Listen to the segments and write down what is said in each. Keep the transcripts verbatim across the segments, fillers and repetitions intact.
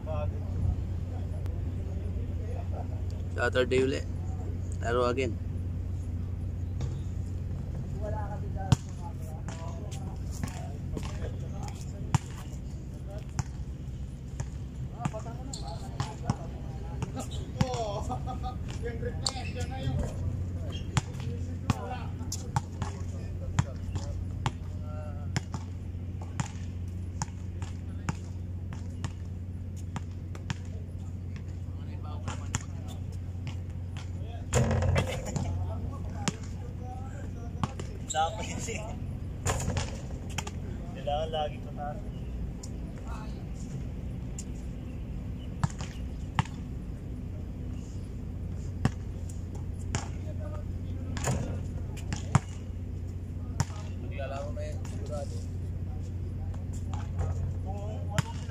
Saturday ulit. Laro again. Dapat kasi kailangan lagi pataas. Maglalaro na yan sigurado. Kung ano sila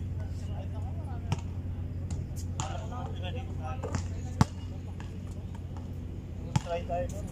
try tayo doon.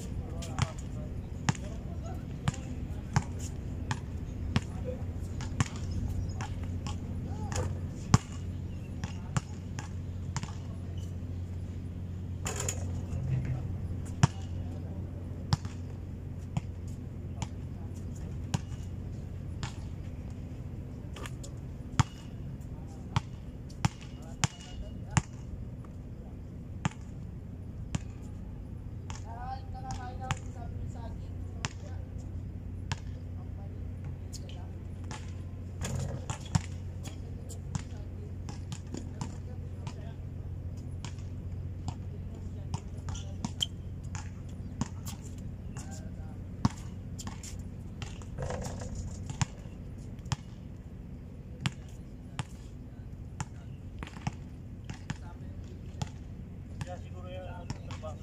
Siguro yan ang trabaho.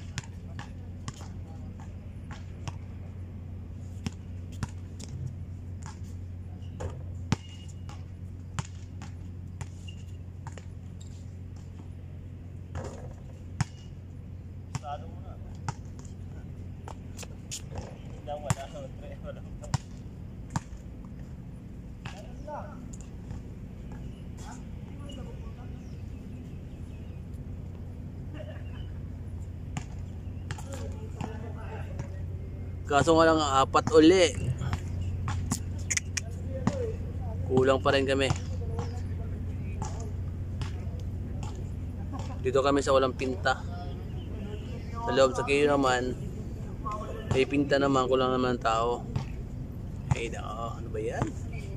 Sado mo na. Hindi lang wala. Wala lang. Kaso nga lang apat uli. Kulang pa rin kami. Dito kami sa walang pinta. Sa loob sa kayo naman may pinta naman, kulang naman ng tao. Ay nako, ano ba yan?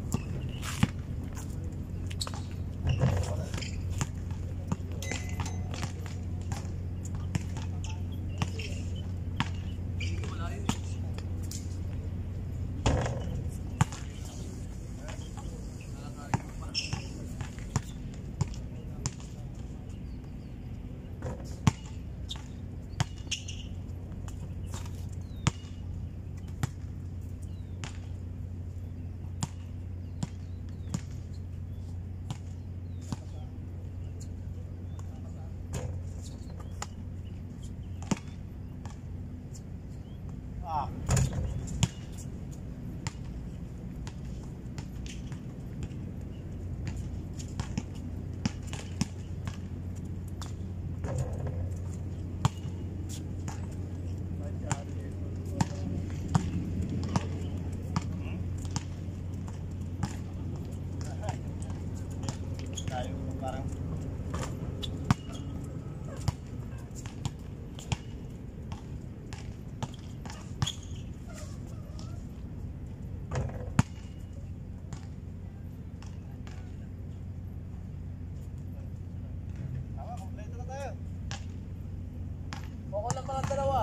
Ah. Tayo parang Boko lang mga dalawa.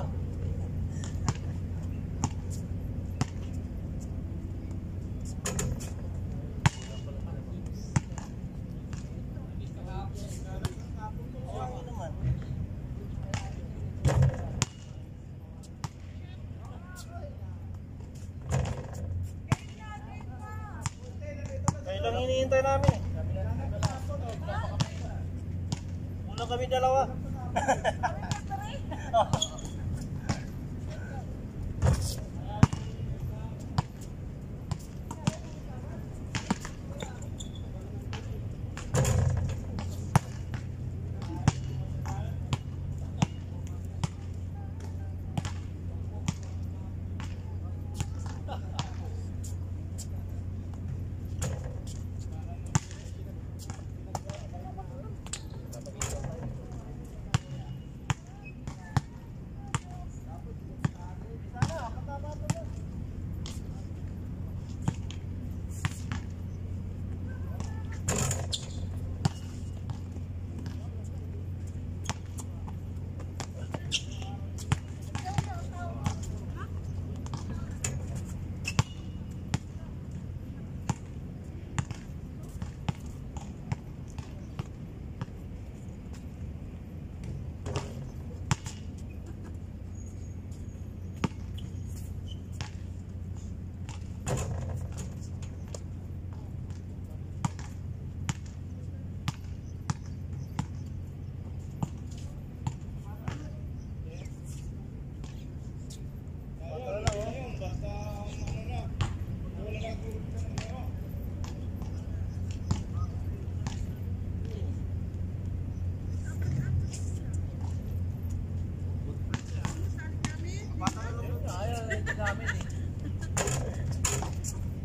Kaya lang hinihintay namin eh. Kulang kami dalawa.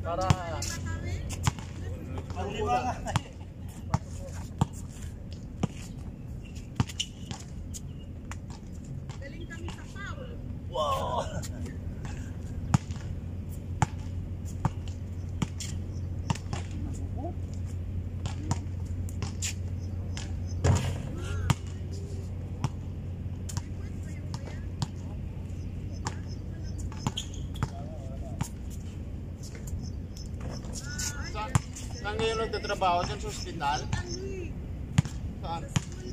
Para... Panglima nga. Galing kami sa foul. Wow! Saan, saan ngayon nagtatrabaho? Diyan sa ospital? Saan?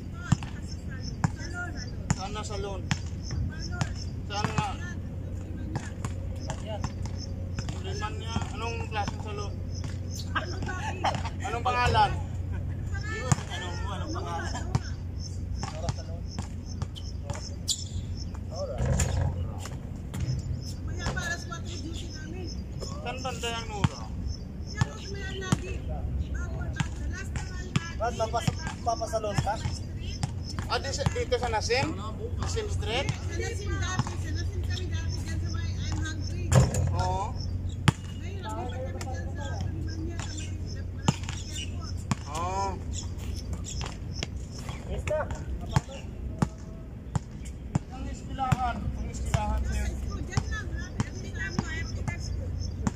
Saan na salon? Saan nga? Suliman niya? Anong klaseng salon? Anong pangalan? Anong mo? Anong pangalan? Nora Salon. Nora. Mamaya para sa water duty namin. Saan banda yung Nura? Yan ang sumayan lagi. Bago, bago. Last na nga lagi. Brad, mapas- mapasalon ka? Ah, dito, dito sa Nasim? Nasim Street? Sa Nasim dati. Sa Nasim kami dati dyan sa may I'm hungry. Oo. Ngayon, naglipat kami dyan sa Sulimanya. Sa may malapit airport. Oo. Mista! Ang istilahan. Ang istilahan Sa sir. school, dyan lang. Everything lang mo. Everything school.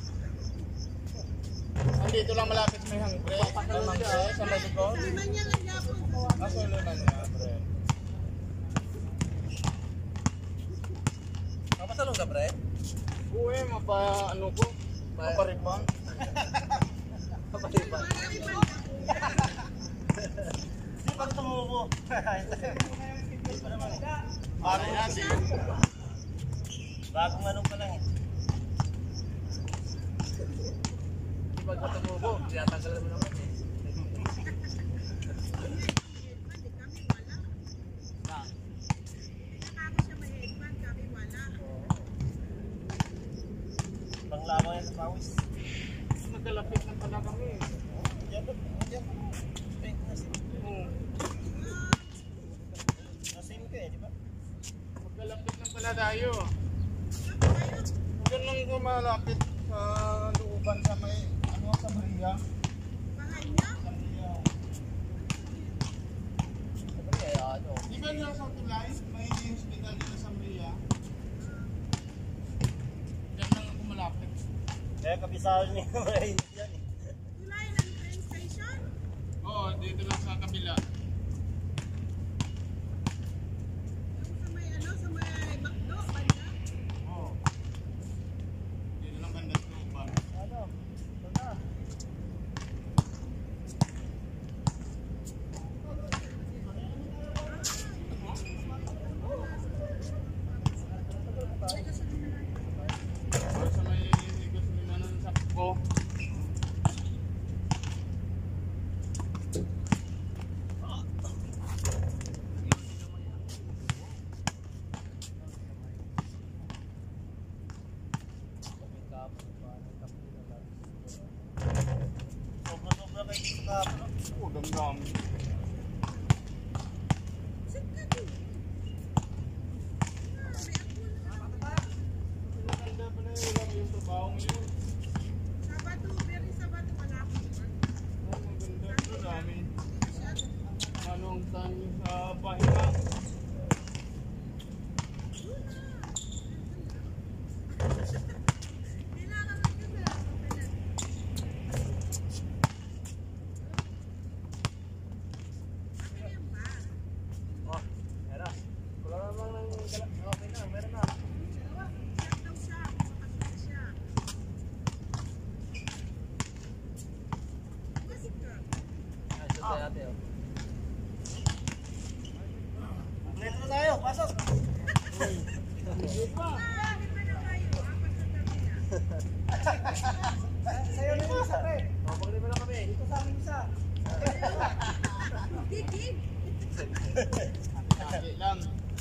Andito lang malapit sa may hangbre. Lamang siya sa may likod. Sulimanya nga Japon. Ah, Suliman nga, pre. Papasalong ka, pre? Uwe, mapa ano ko? Maparipang. Papalipan. Marami pa. Di pag tumubo. Hindi pa naman. Ano yan? Bagong ano pa lang eh. Di ba ka tumubo? Tinatanggalan mo naman eh. Hindi kami wala. Nakako siya may headband. Kami wala. Panglaban yan sa pawis. Nagkalapit na pala kami. Diyan ba? Diyan. Pink nasim. Hmm. Nasim ka eh, di ba? Magkalapit na pala tayo. Saan kayo? Diyan lang ko malapit sa looban sa may, ano, sa Maria. Bahay niya? Sa Maria. Siyempre, eh, ano. Di ba nila sa Tulay? May hospital dito sa Maria. Diyan lang ako malapit. Kaya kabisado niya yung maray yan eh. Tulay ng train station? Oo, dito lang sa kabila. Yung sa may ano, sa may McDo, banda? Oo. Dito lang banda sa looban. Ano? Wala. Or sa may gasolinanan sa Pco. Sobra-sobra kayo sa kapro. Oo, dami-dami. Sit ka din. Ah, may apo na. Maganda pa na yun lang yung trabaho ngayon. Sabado, very Sabado, wala ako. Oo, maganda. Pero dami. Masyado. Anong time sa pahinga? Kailangan mo yun, wala akong ganun. Akin yan ba? Oh, meron. Wala namang nang... Okay na, meron na. Siyak daw siya, makasya siya. Masik ka. Ah, ito tayo ate, oh. Kompleto na tayo, pasok! Ah, di ba na kayo? Apat na kami na. Sa'yo na yung isa, pre. Oh, paglima na kami. Dito sa amin isa. Digig. Lagi lang.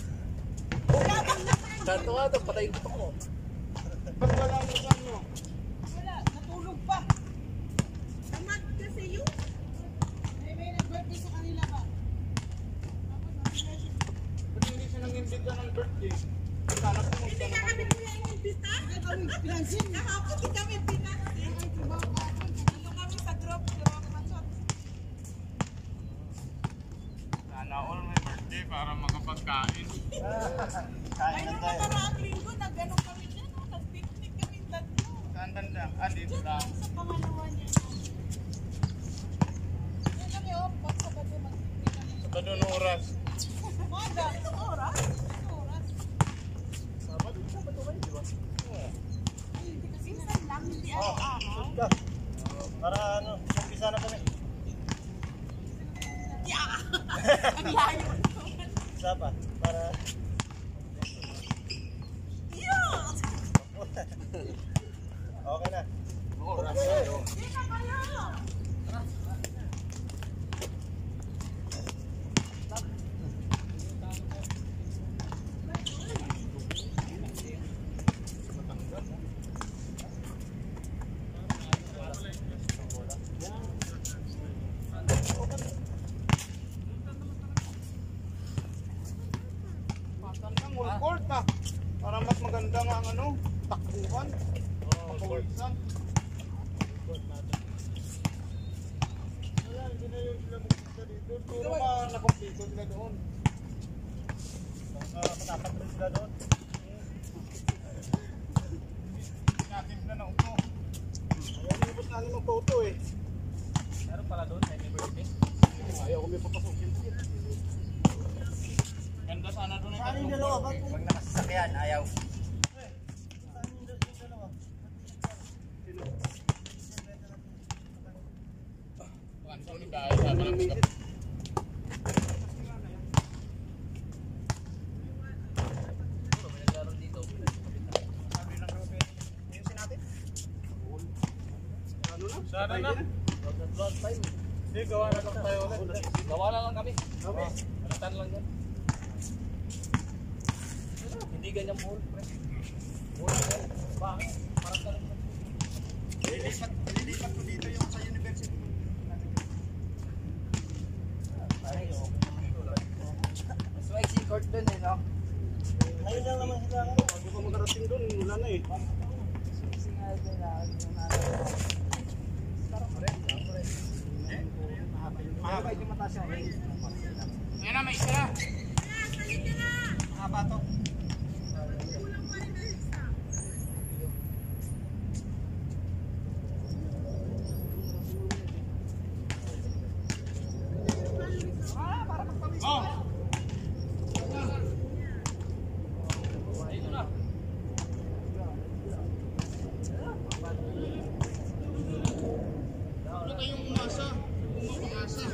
Santo nga ito, patay ko ko. Ba't wala mo sa ano? Wala, natulog pa. Tamad kasi yun. May may nag-birthday sa kanila ba? Tapos, ang Ba't hindi siya nang-imbita ng birthday? Sana pumunta hindi ka naman. kami kuya yung imbita. Ay, kami pinansin. Kahapon di kami pinansin. andito lang. Sa pangalawa niya. Yan lang yun. Pag Sabado mag-ibig kami. Sa doon oras. Maga. Anong oras? Anong oras? Sabado, Sabado kayo, di ba? Ay, hindi kasi minsan lang. Hindi araw-araw. Ka. Para ano, umpisa na kami. Yeah! Ang layo. Isa pa, para... Yeah! Okay na. Oras. Hindi na kayo! Patandang wall court na. Para mas maganda nga ang ano, takbuhan. Papawisan. Wala, hindi na yun sila magpisa dito. Puro ka nakumpito sila doon. Uh, Matapat rin sila doon. Natin na na uto. Ayaw nilipot na ng photo eh. Meron pala doon, happy birthday. Ayaw ko may papasukin. Ganda sana doon Saan yung dalawa? Ba't kung... Huwag nakasasakyan, ayaw. Saan yung dalawa? Ano dahil sabi ng mga Sana na. Long time. Hindi, gawa na lang tayo ulit. Gawa na lang kami. Kami. Alatan lang yan. Hindi ganyan pool, pre. Pool yan. Bakit? Parang ganun. Lilipat, lilipat ko dito yung sa university. Mas maiksi court dun eh, no? Ngayon lang naman sila. Bago ka magarating doon, wala na eh. Mahaba yung mata siya. Ayan na, may isa na. Mahaba to. Oh! Wala tayong umasa. Umasa.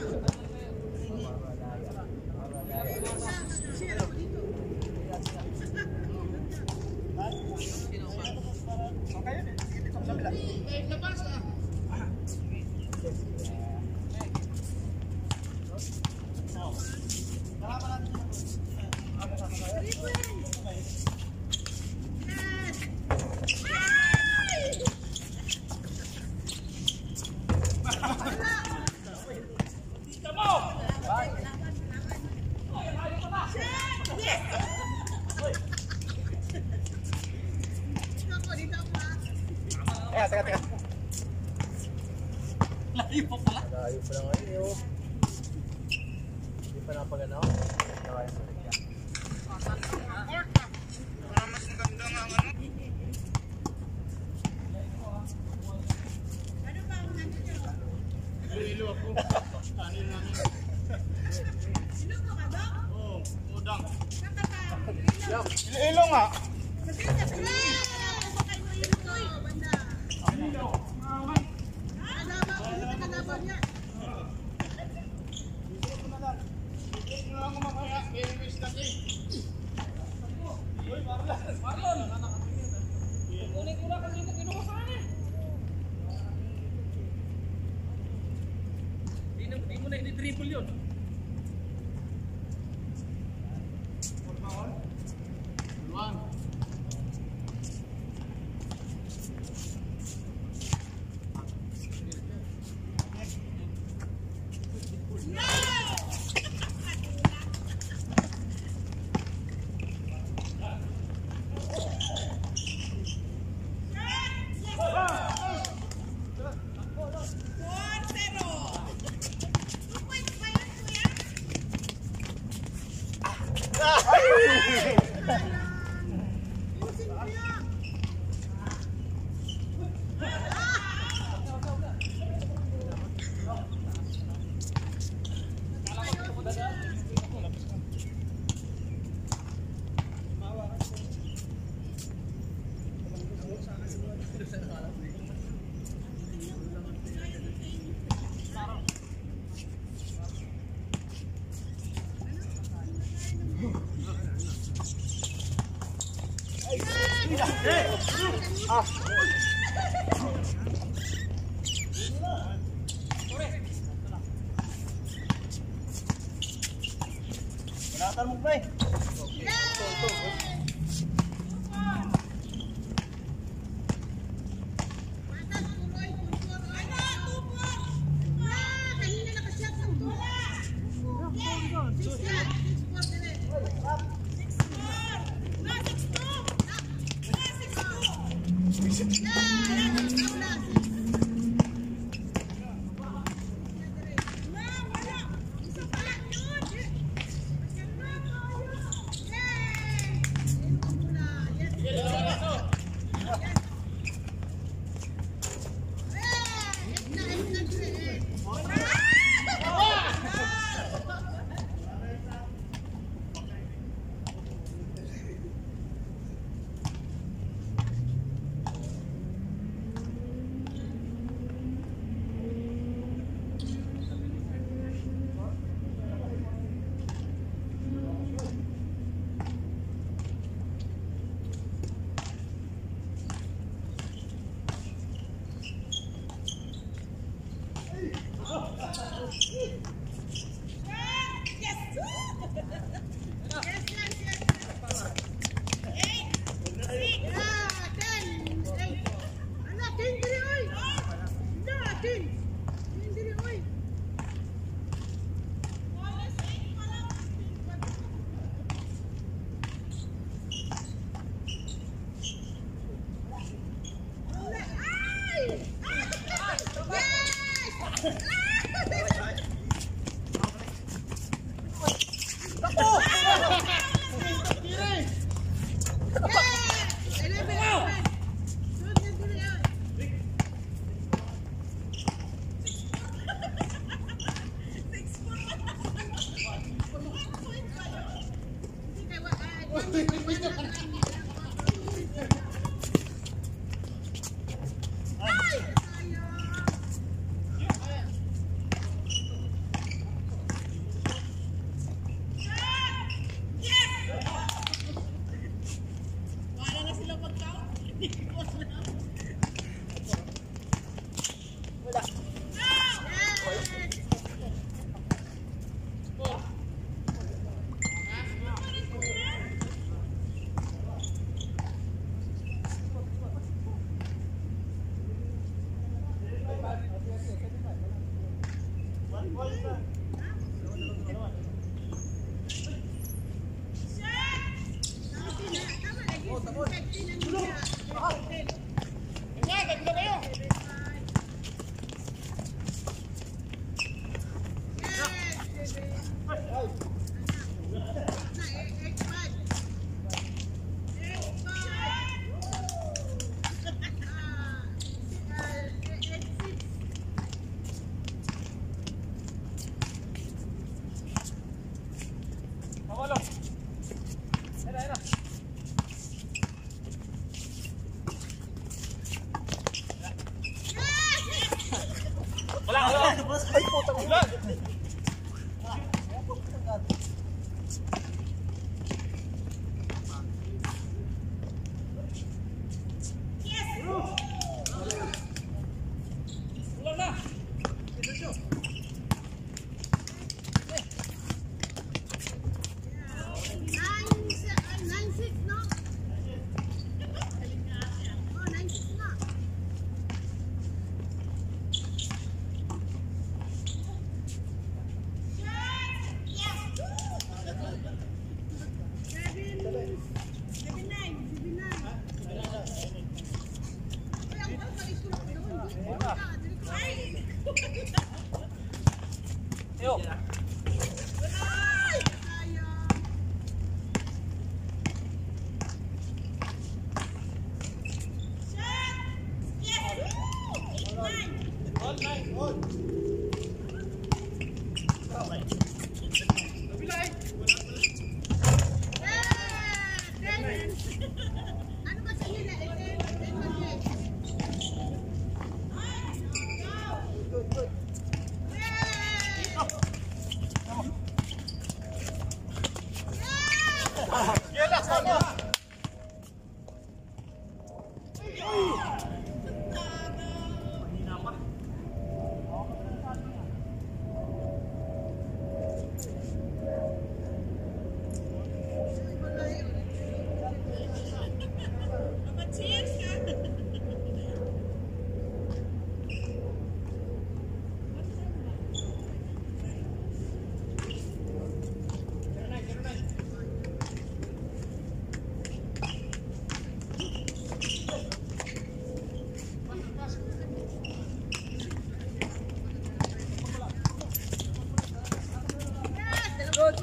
Eh, teka, teka. Layo pa pala. Layo pa lang ngayon yun. Hindi pa napaganaw. Kaya sa kanya. Court na. Para mas maganda nga ang ano. Ano ba ang ano nyo? Ililo ako. Kanin namin. Sino ko ka ba? Oo, udang. Nakaka... Ililo nga. Maganda ka na! Bakay mo yun ko eh. Banda. Kalaban, hindi ka kalaban niya. Hindi na ako makaya. May iwis na eh. Uy, Marlon. Marlon. Kunin ko na kasi ito kinuha sa akin. Di mo na i-dribble yun. Luan. Banatan mo pre.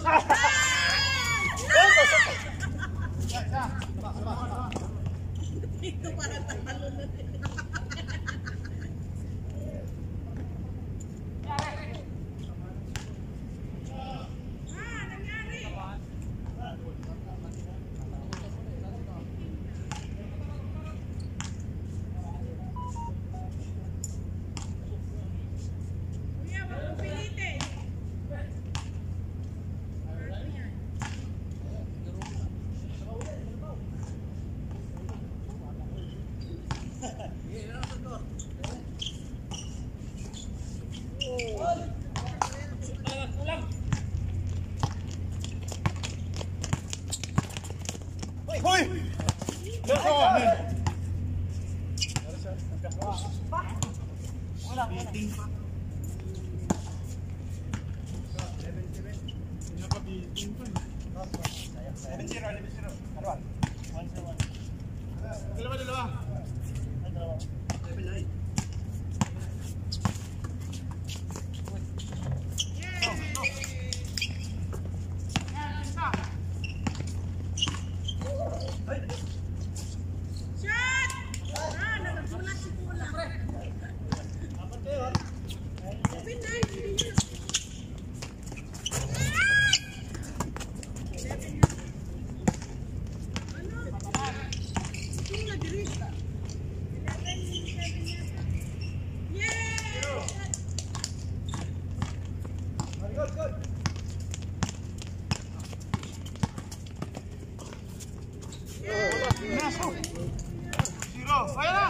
Ito parang tatalo na din. Hoy! Let's go! Beating pa. Pinaka-beating pa. eleven zero, eleven zero. Karuan. one zero one. Dalawa, dalawa. Ay, dalawa. eleven nine. Zero. Ayan na!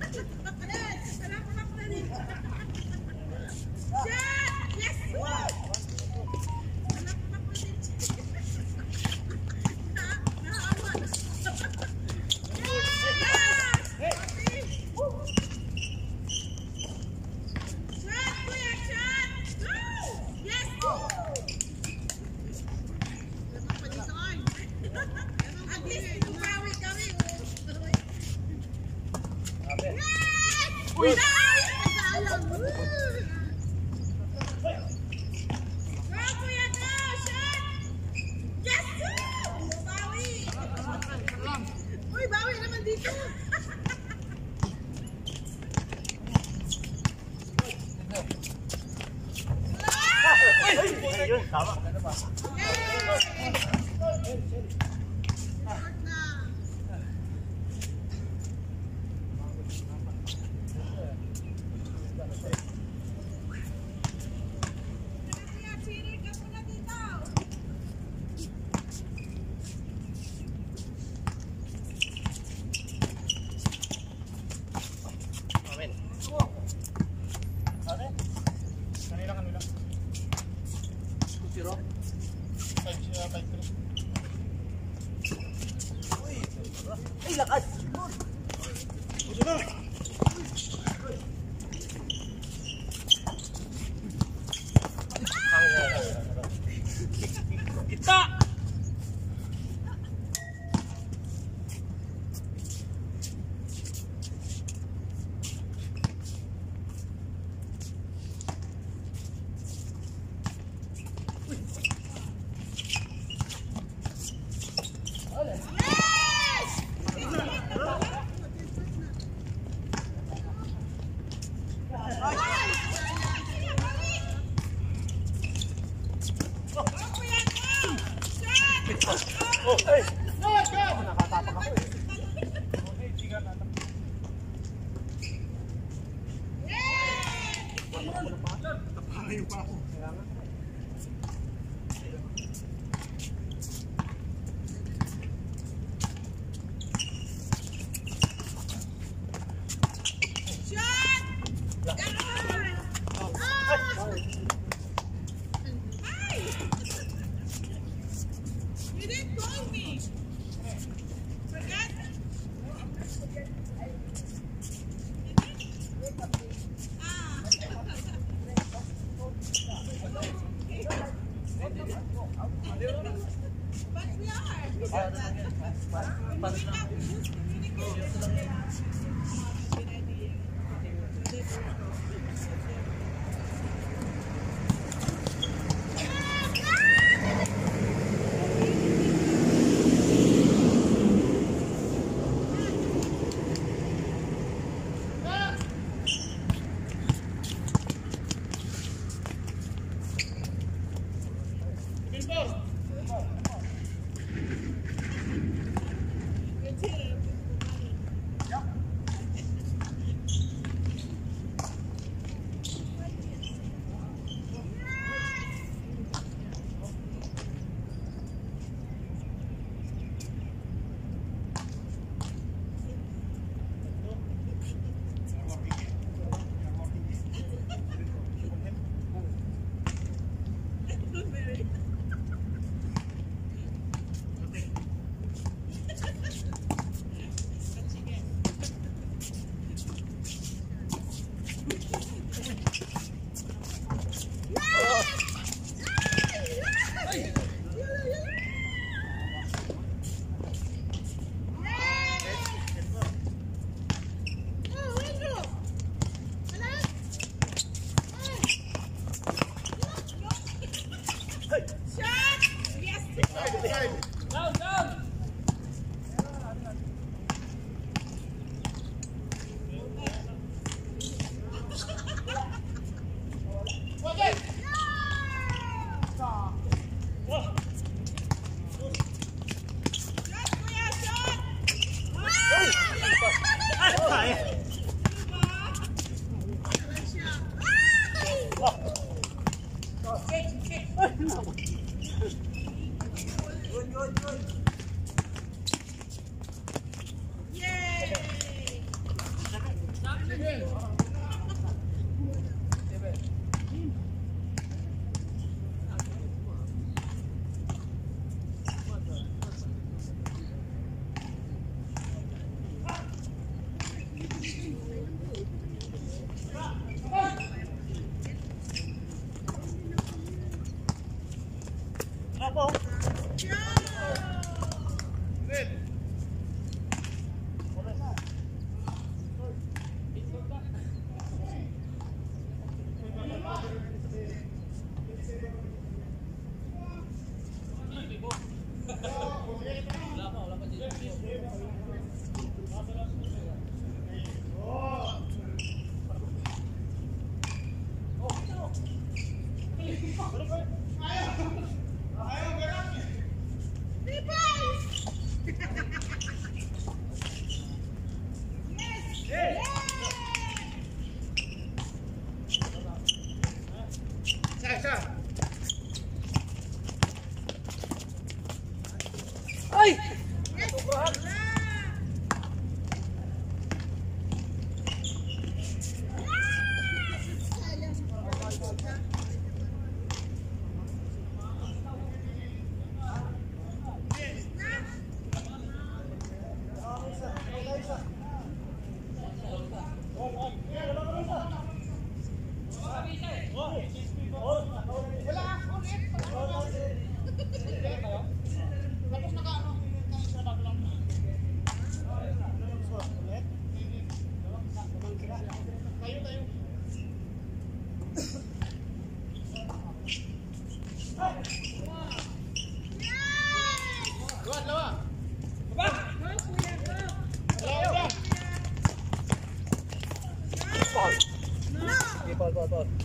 Uy! Uy, bawi naman dito! Ayun, tama. Kanila, kanila. Zero. Five, uh, five, three. Ay, lakad! Puso na! Kita! Oh, hey! No, go! Nakatapak ako eh. Okay, tiga na. Napakayo pa ako. You didn't call me. Forget. Ah. But we are. Sige, Paul, Paul, Paul.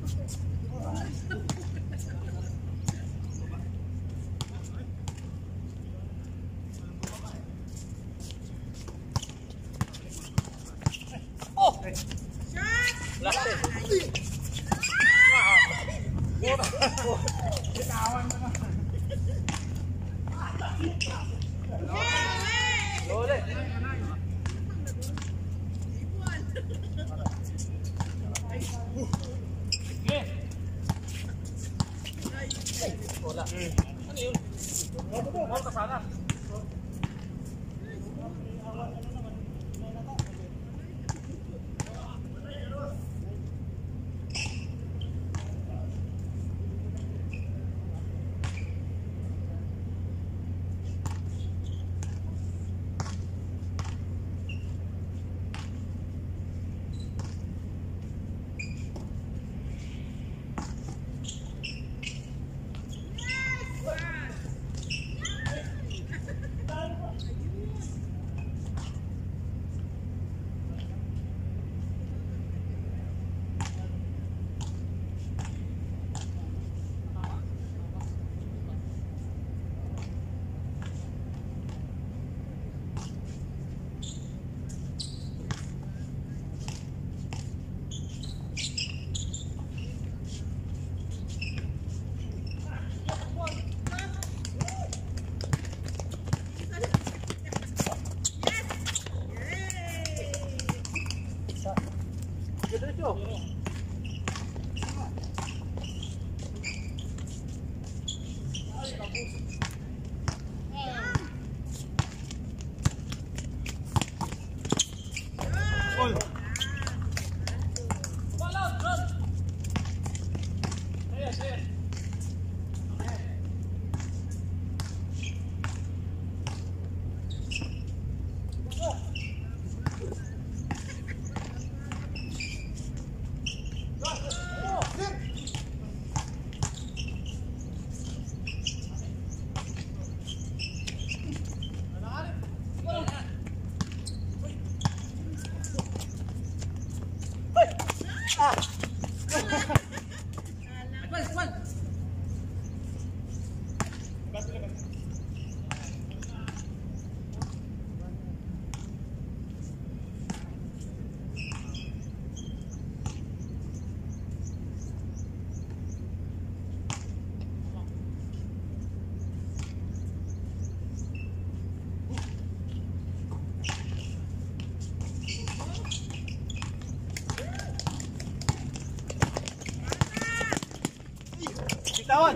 Bitawan!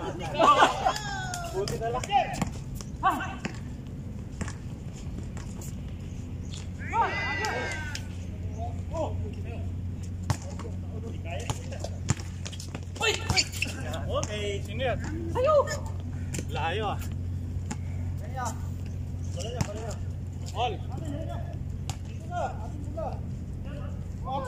Buti na laki! Okay, sino yan? Ayo! Layo ah. Kaya. Bala niya, bala niya. All. Dito na, atin mo na. Oh.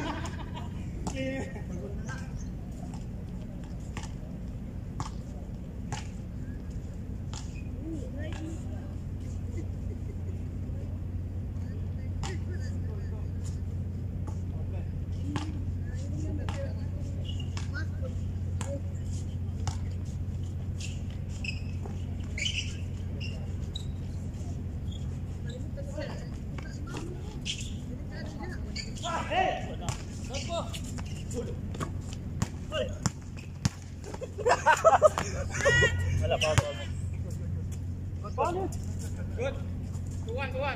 Wala pa ako. Good. Tuwan, tuwan.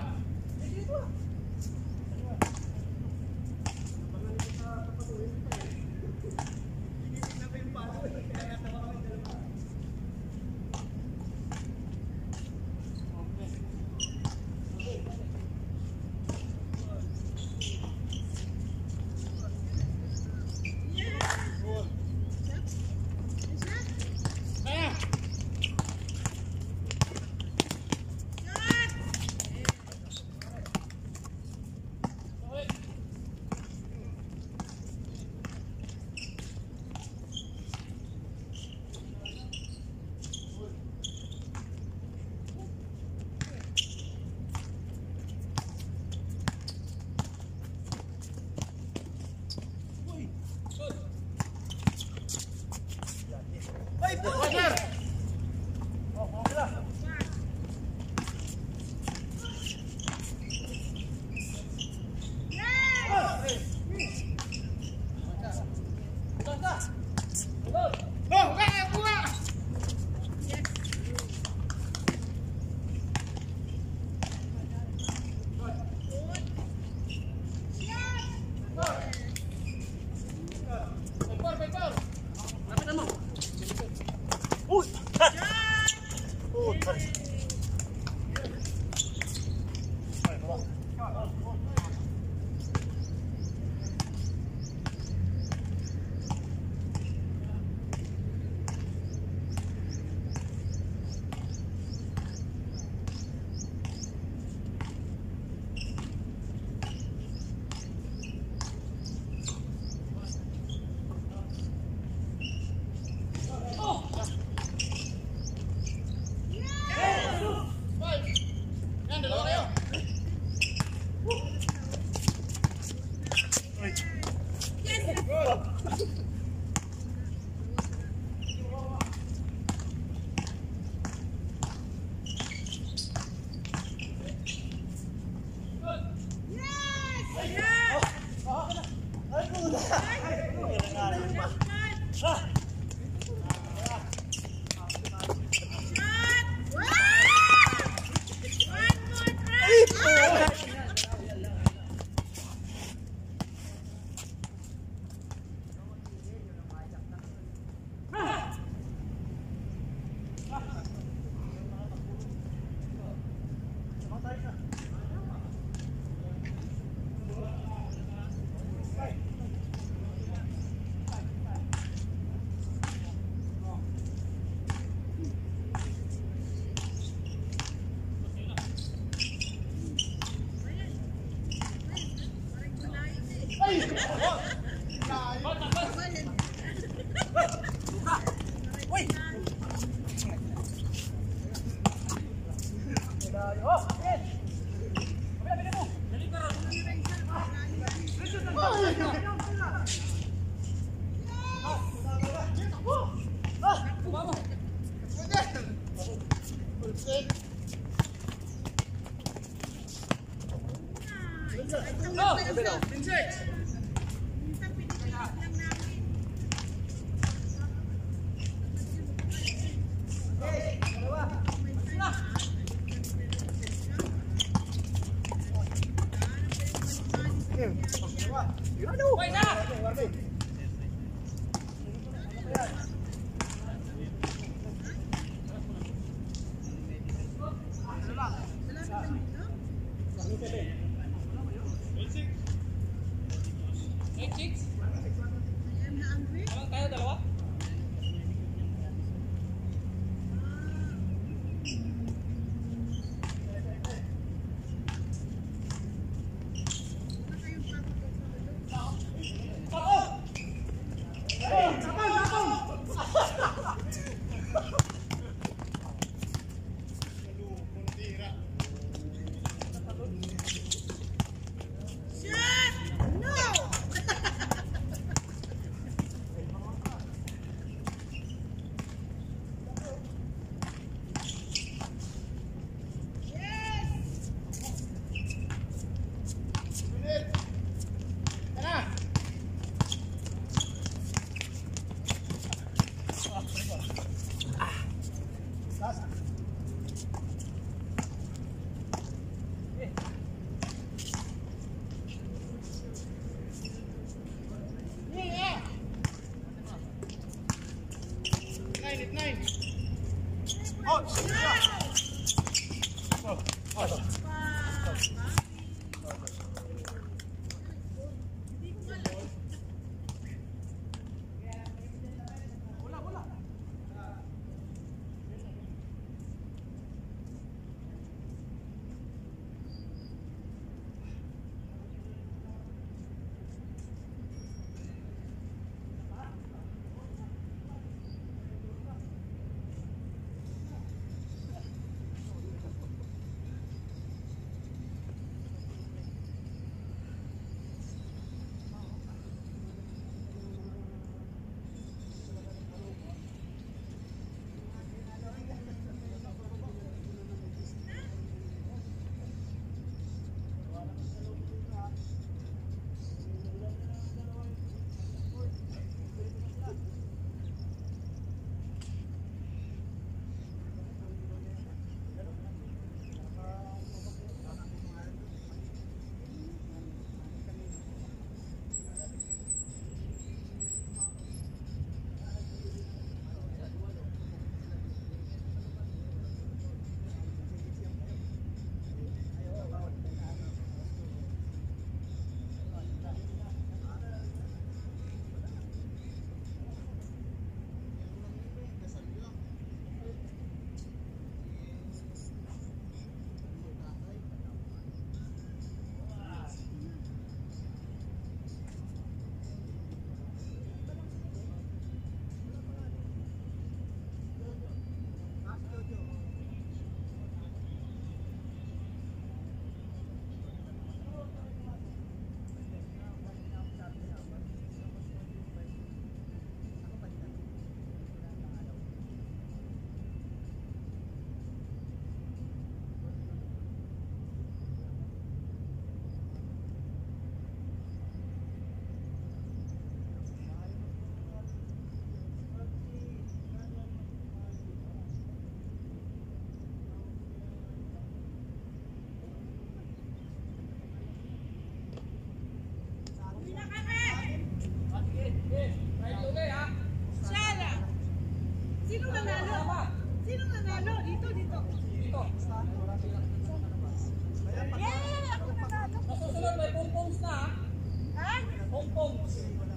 Yeah! Ako nanalo. Nasusunod may pumpongs na ha? Ha? Pumpongs.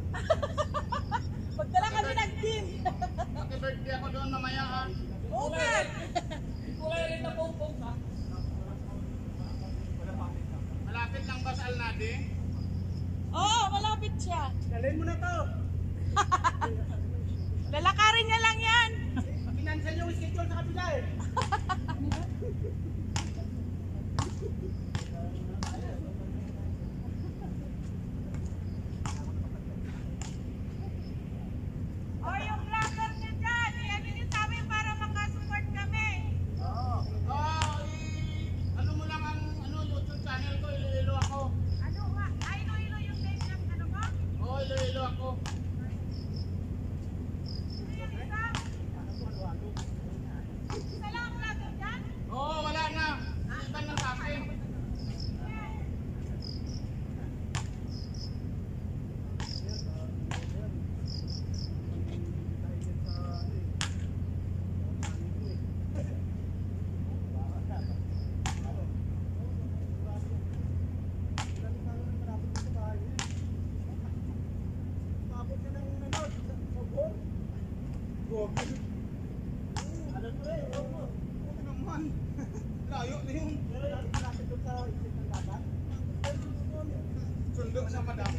Magdala kami ng team. Happy birthday ako doon mamaya ha. Bukas! Kulay rin na pumpongs ha? Malapit lang ba sa Alnadi? Oo, malapit siya. Dalhin mo na to. Lalakarin niya lang yan. Pinansan yung schedule sa kapila eh. O yung vlogger niya dyan, i-ano niyo sa amin para makasupport kami. Oo. Oo, i- ano mo lang ang ano, YouTube channel ko, Iloilo ako. Ano nga? Ay, ilo-ilo yung name ng ano mo? Oo, Iloilo ako. Sino yung isa? Isa lang ang vlogger dyan? Oo, wala na. Iban lang sa akin. Ano to eh? Ano naman? Layo na yun. Sundo sa madam.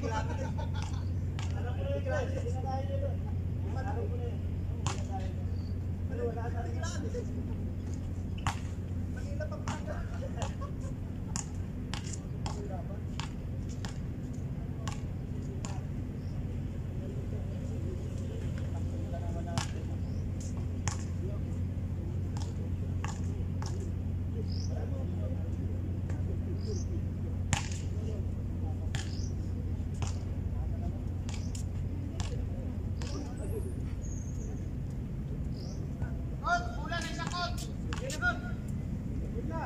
Kot, ulan isa kot. Yan na kot. Wala.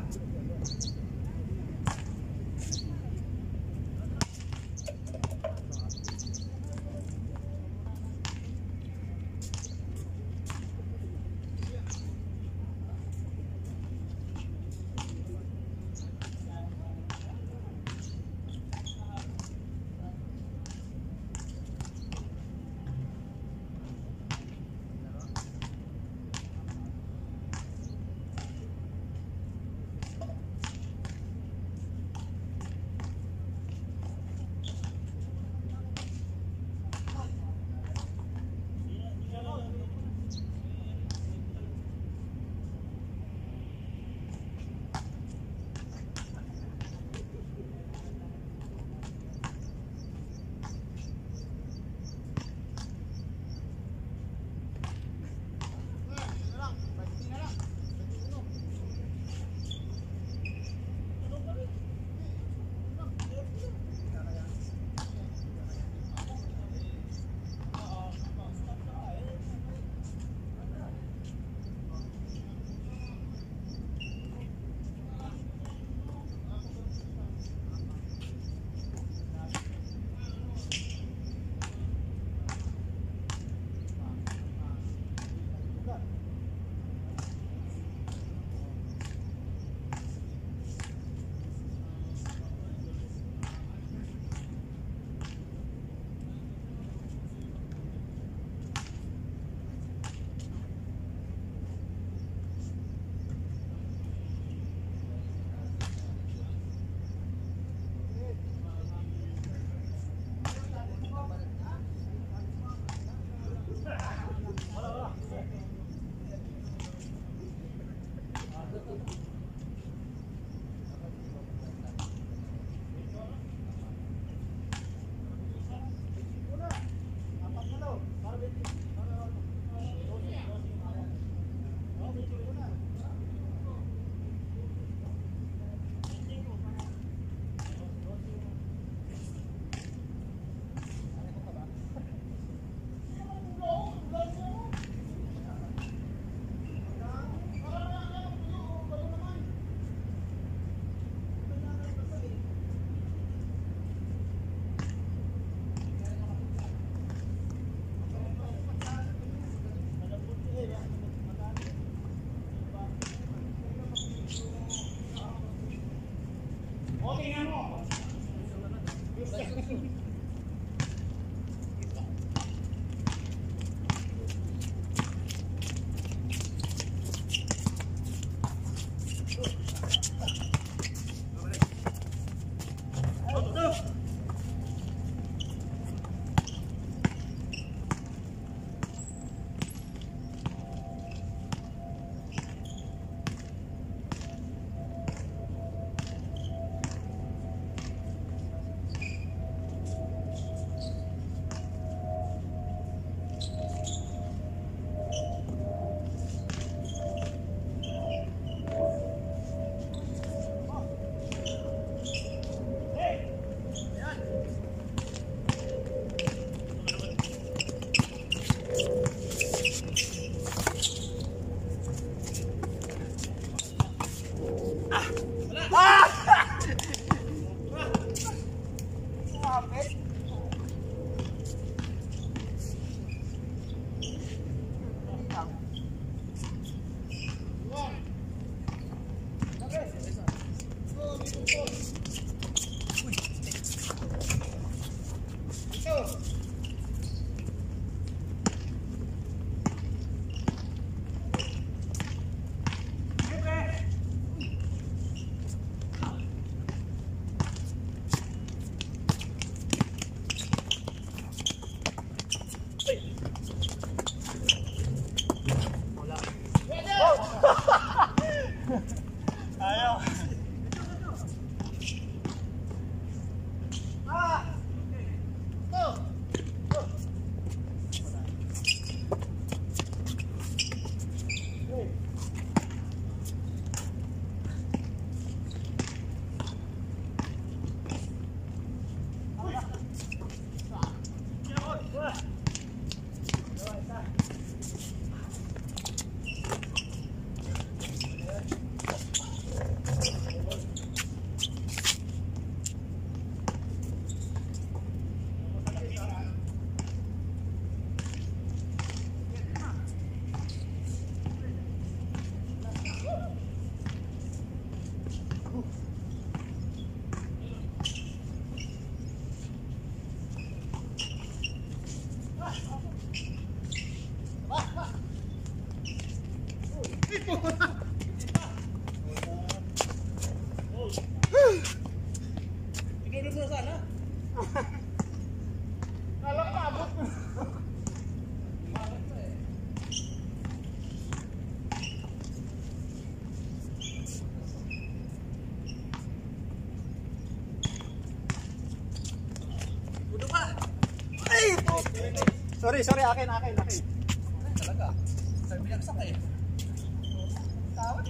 Tinulog mo na sana. Alam ka, abot mo. Udo pa! Sorry, sorry, akin, akin, akin. Ay, talaga. Sabi binagsak eh. Tawad.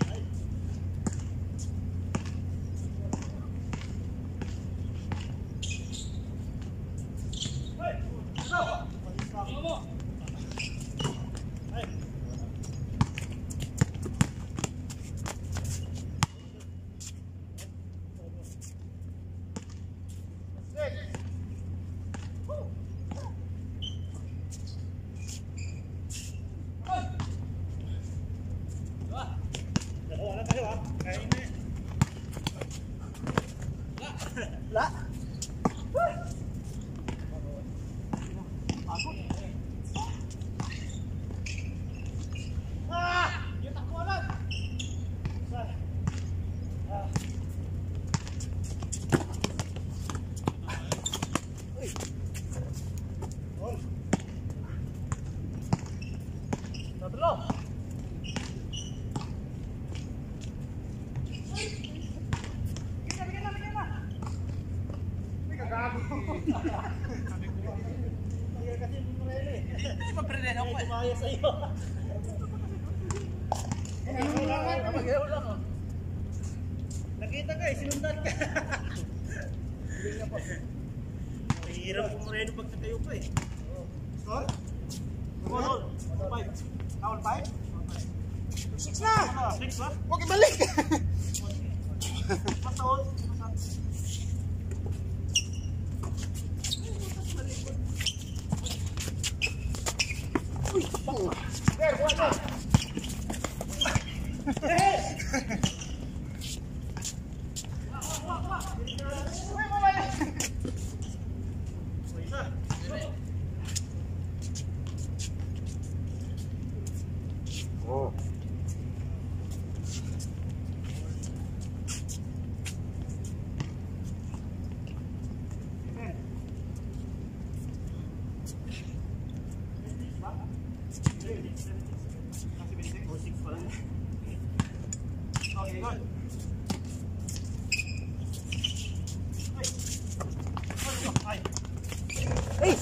Wala tayo ha. Kain na. La. Ah! Yung takbo agad. Ah. Uy. Ol. Tatlo. Hindi pa prenen ako eh. Kumaya sa'yo. Mag-ilaw lang oh. Nakita ka eh, sinundan ka. Mahirap kung marino pag natayo ka eh. Score? Score all. five. All five? six na! six ba? Huwag ibalik! Basta all. Uy, pang! There, buwan mo! Oh. Okay, good. Ay. Hey!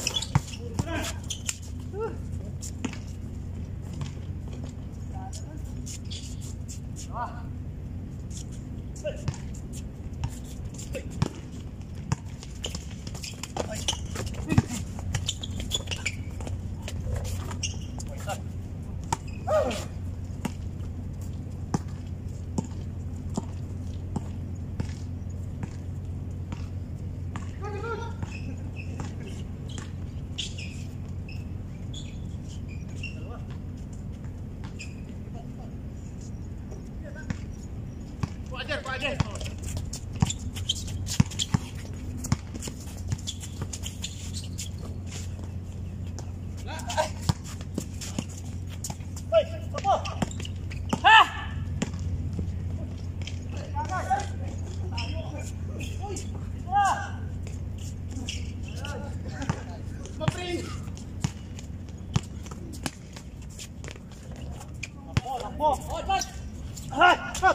Wajar, wajar. Hey, apa? Ha! Mapring. Lakbo, lakbo. Oh, bot! Ah, hop.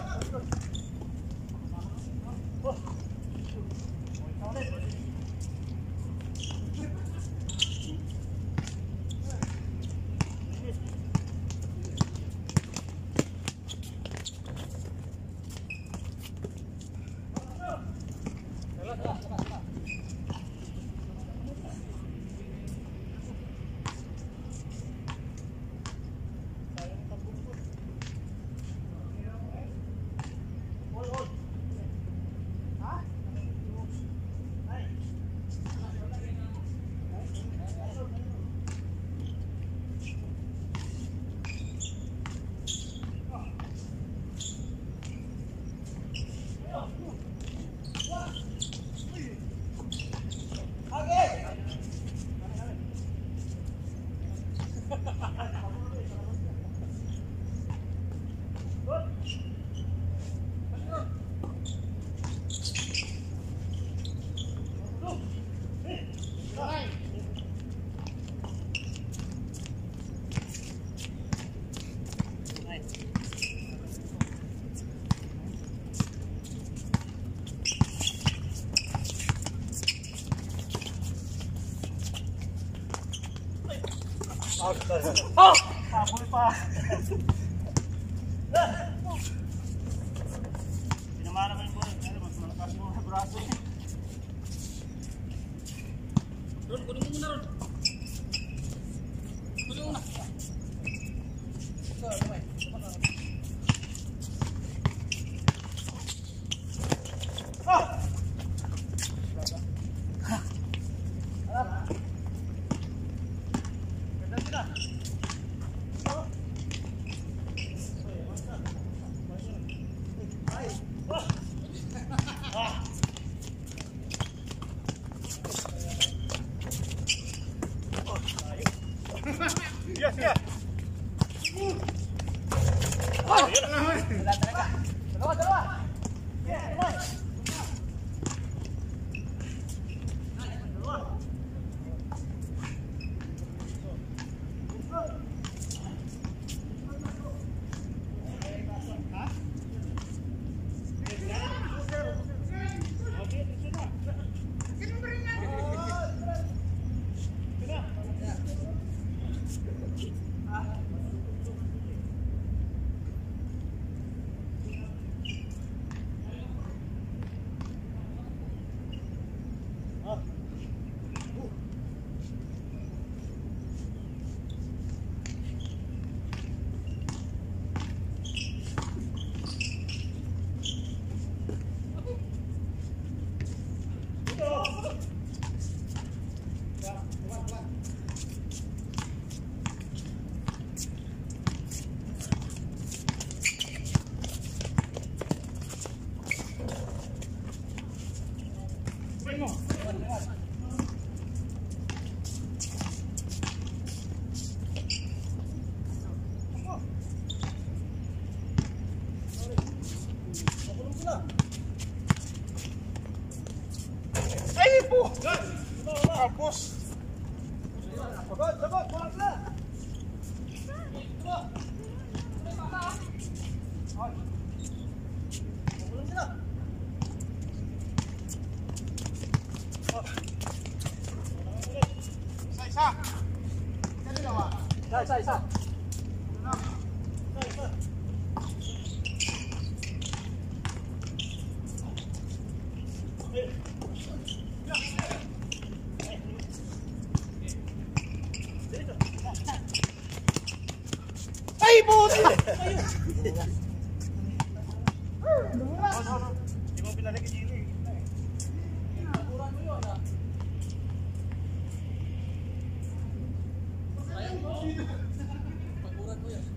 Oh! Habol pa. Pinamana mo yung boy. Ano, mas malakas yung mga braso. Ron, kunin mo muna, Ron. Kunin mo muna. Ito, kamay. Ah! Yes, yeah. Oh, yun na naman. Wala talaga. Dalawa, dalawa. Yeah, dalawa. Ay po! Tapos! Sagot! Sagot! Kulang sila! Kulang sila! Isa! Isa! Isa dalawa! Isa! Isa! Isa! Isa! Isa! Ay, buti! Ayun! Hindi mo pinalagay dito eh. Nakuran mo yun ah. Pagkuran mo yun.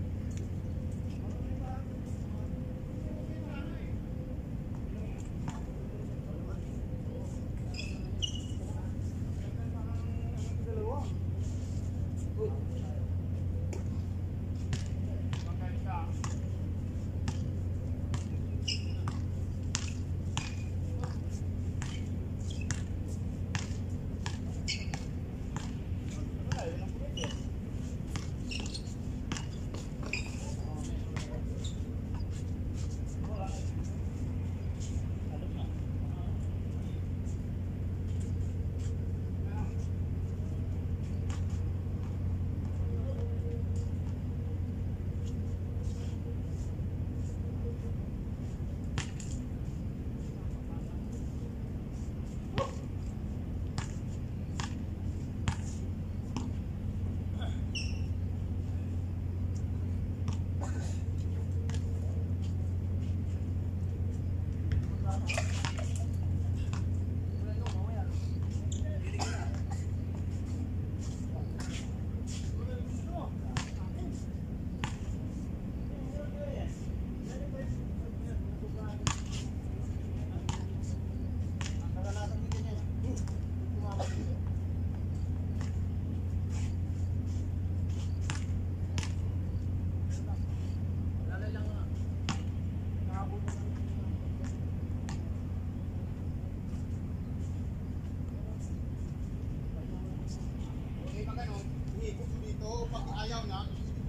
pag ayaw na.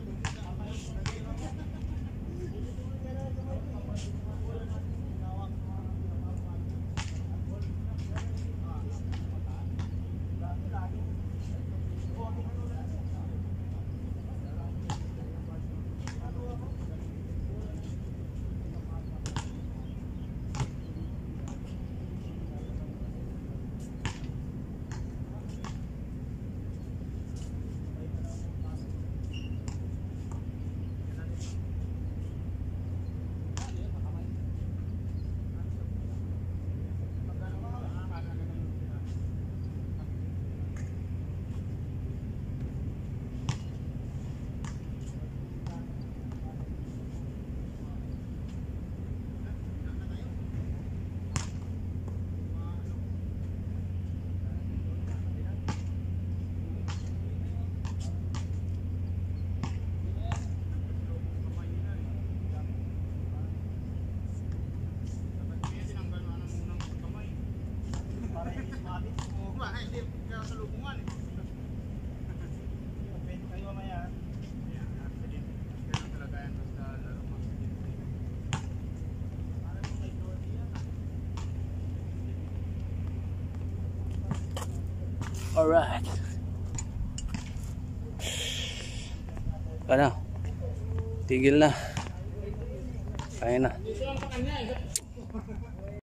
Alright. Ano? Tigil na. Kaya na.